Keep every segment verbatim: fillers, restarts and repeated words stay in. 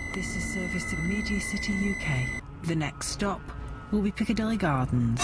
This is service to Media City, U K. The next stop will be Piccadilly Gardens.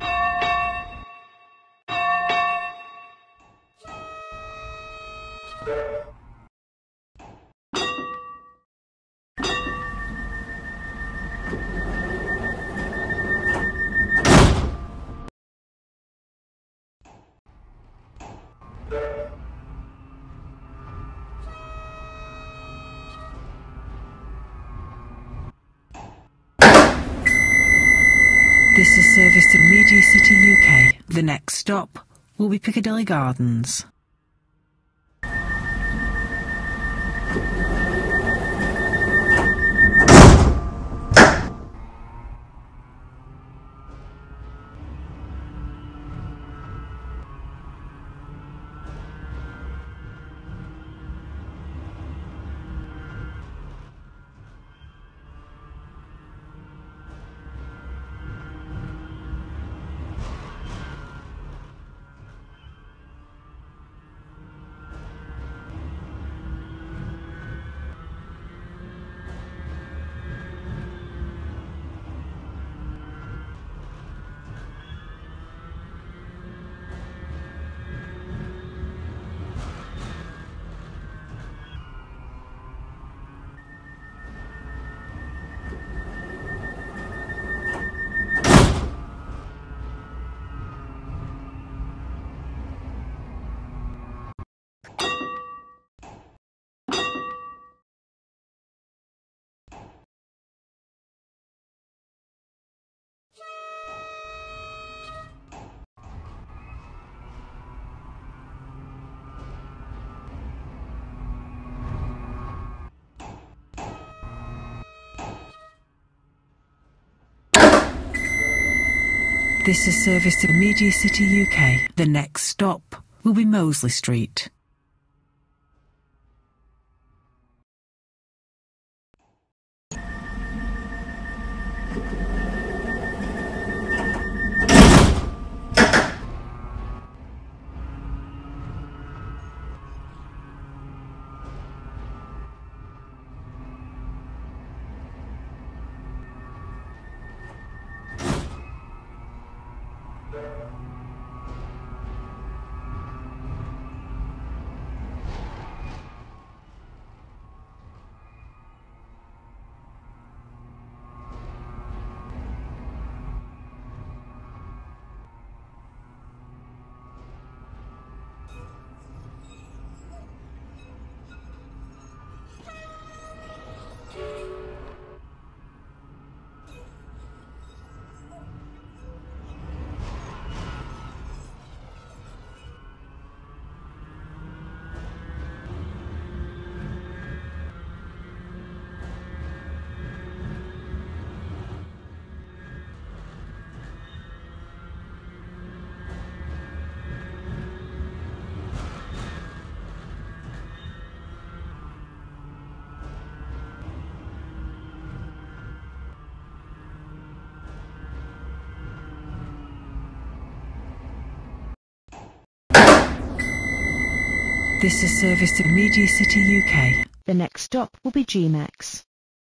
This is service to Media City, U K. The next stop will be Piccadilly Gardens. This is service to Media City, U K. The next stop will be Mosley Street. This is service to Media City, U K. The next stop will be G MAX.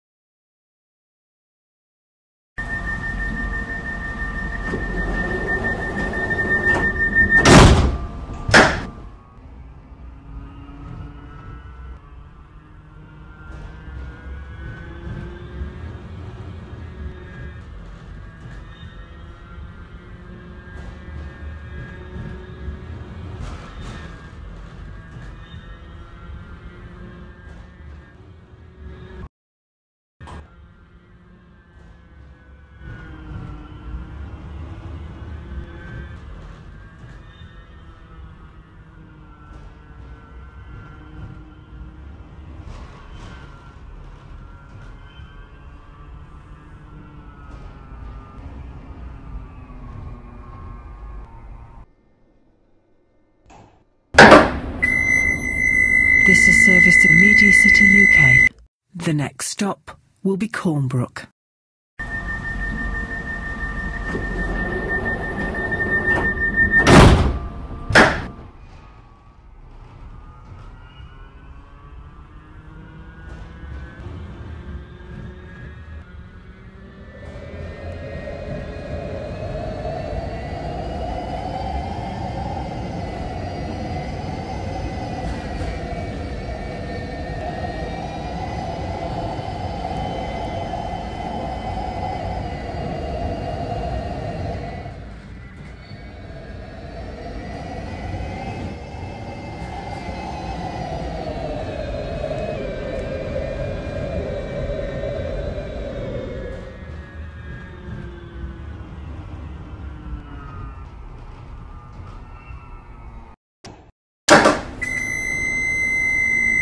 This is service to Media City, U K. The next stop will be Cornbrook.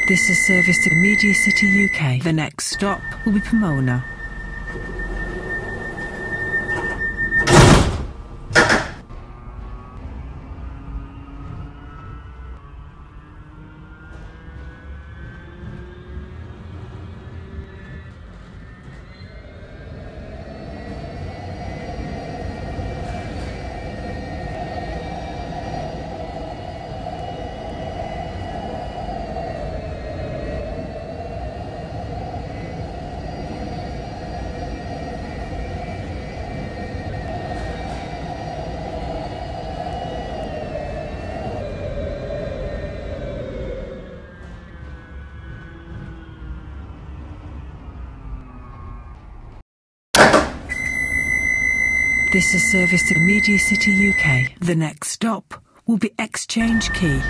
This is service to Media City U K. The next stop will be Pomona. This is service to Media City U K. The next stop will be Exchange Quay.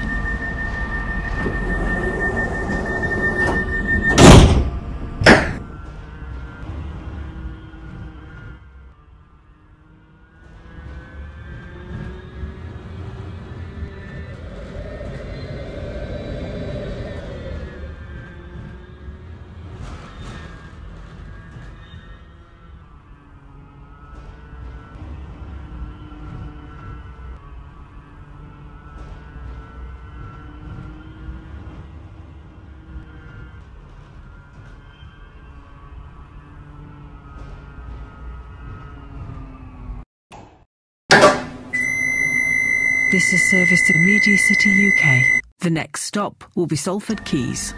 This is service to Media City U K. The next stop will be Salford Quays.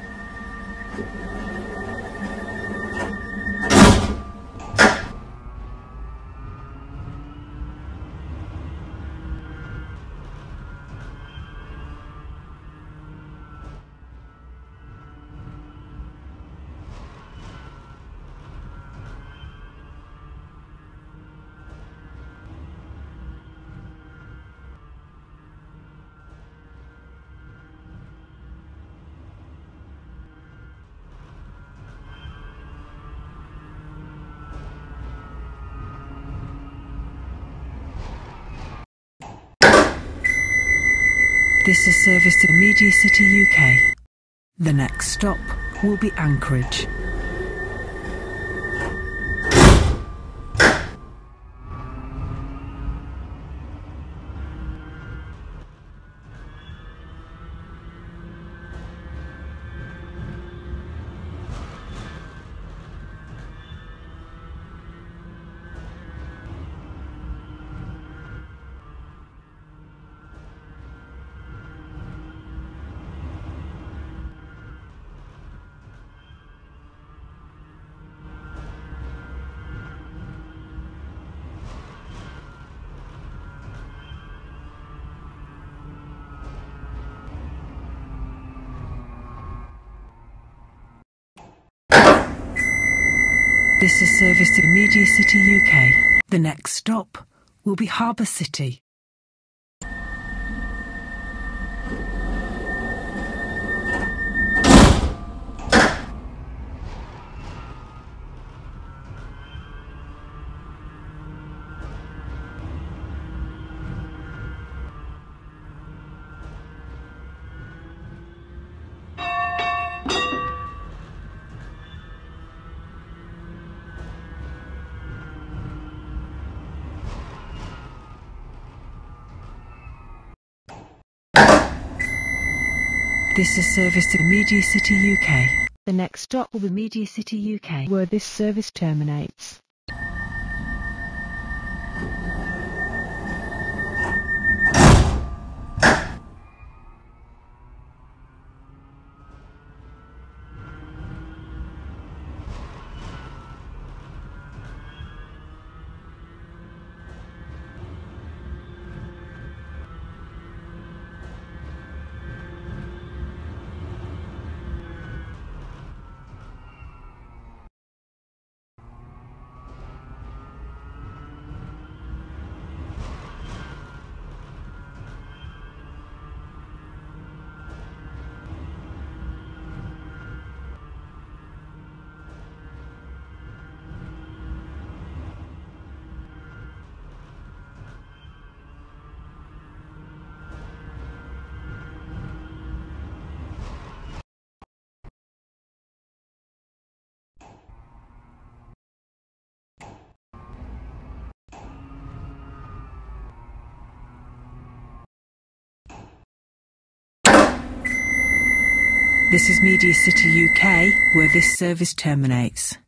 This is service to Media City U K. The next stop will be Anchorage. This is service to Media City U K. The next stop will be Harbour City. This is service to Media City U K. The next stop will be Media City U K, where this service terminates. This is Media City U K, where this service terminates.